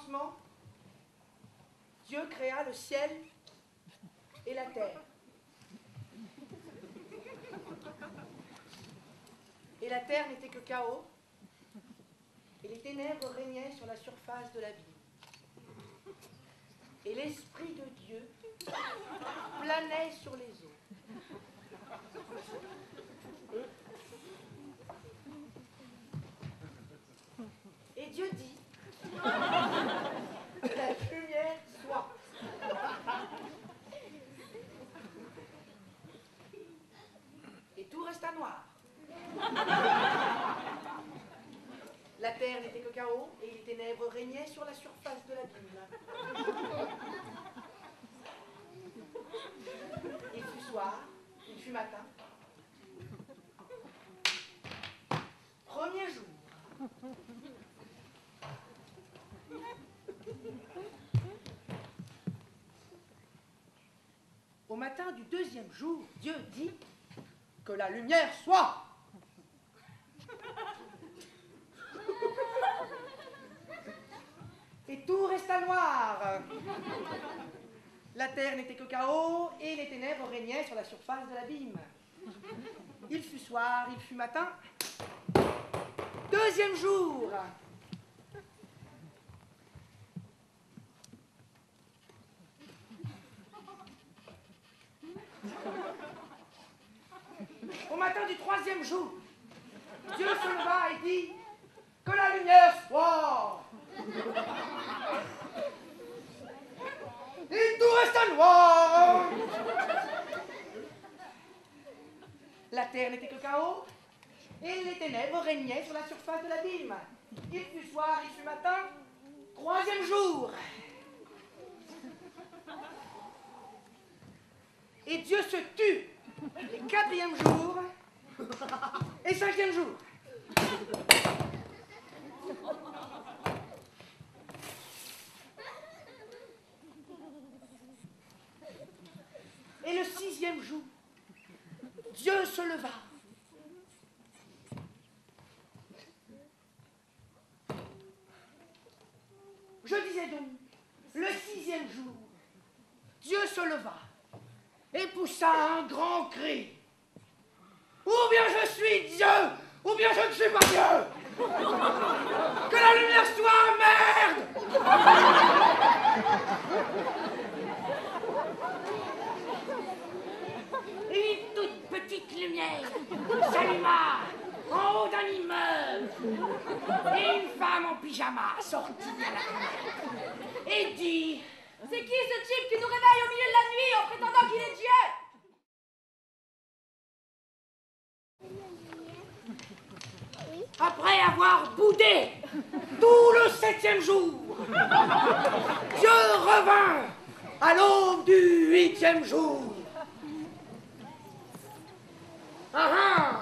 commencement, Dieu créa le ciel et la terre. Et la terre n'était que chaos, et les ténèbres régnaient sur la surface de l'abîme. Et l'Esprit de Dieu planait sur les eaux. Et Dieu dit, que la lumière soit. Et tout resta noir. La terre n'était que chaos et les ténèbres régnaient sur la surface de l'abîme. Il fut soir, il fut matin. Premier jour. Au matin du deuxième jour, Dieu dit que la lumière soit. Et tout resta noir. La terre n'était que chaos et les ténèbres régnaient sur la surface de l'abîme. Il fut soir, il fut matin. Deuxième jour. Au matin du troisième jour, Dieu se leva et dit que la lumière soit. Et tout resta noir. La terre n'était que chaos et les ténèbres régnaient sur la surface de l'abîme. Il fut soir, il fut matin, troisième jour. Et Dieu se tut les quatrième jour et cinquième jour. Et le sixième jour, Dieu se leva. Je disais donc, le sixième jour, Dieu se leva et poussa un grand cri. Ou bien je suis Dieu, ou bien je ne suis pas Dieu. Que la lumière soit, merde. Une toute petite lumière s'alluma en haut d'un immeuble et une femme en pyjama sortit à la fenêtre et dit: c'est qui ce type qui nous réveille au milieu de la nuit en prétendant qu'il est Dieu? Après avoir boudé tout le septième jour, Dieu revint à l'aube du huitième jour. Ah ah!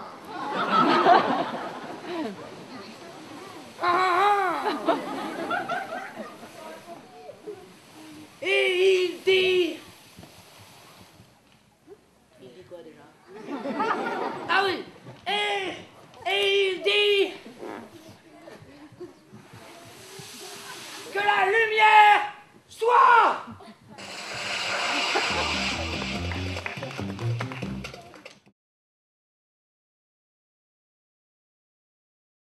Ah ah! Et il dit